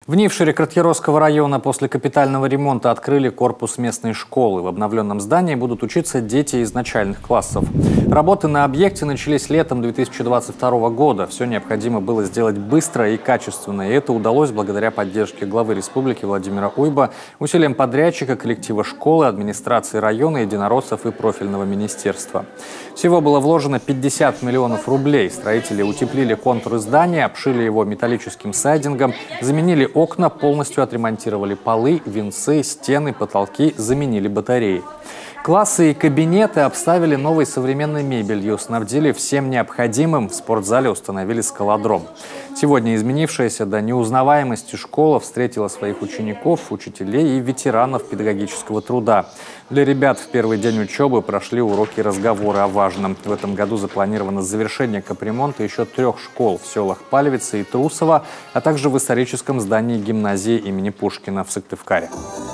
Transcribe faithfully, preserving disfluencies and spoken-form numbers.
В Нившире Краткеросского района после капитального ремонта открыли корпус местной школы. В обновленном здании будут учиться дети из начальных классов. Работы на объекте начались летом две тысячи двадцать второго года. Все необходимо было сделать быстро и качественно. И это удалось благодаря поддержке главы республики Владимира Уйба, усилиям подрядчика, коллектива школы, администрации района, единороссов и профильного министерства. Всего было вложено пятьдесят миллионов рублей. Строители утеплили контуры здания, обшили его металлическим сайдингом, заменили окна, полностью отремонтировали полы, венцы, стены, потолки, заменили батареи. Классы и кабинеты обставили новой современной мебелью, снабдили всем необходимым, в спортзале установили скалодром. Сегодня изменившаяся до неузнаваемости школа встретила своих учеников, учителей и ветеранов педагогического труда. Для ребят в первый день учебы прошли уроки разговоры о важном. В этом году запланировано завершение капремонта еще трех школ в селах Палевица и Трусово, а также в историческом здании гимназии имени Пушкина в Сыктывкаре.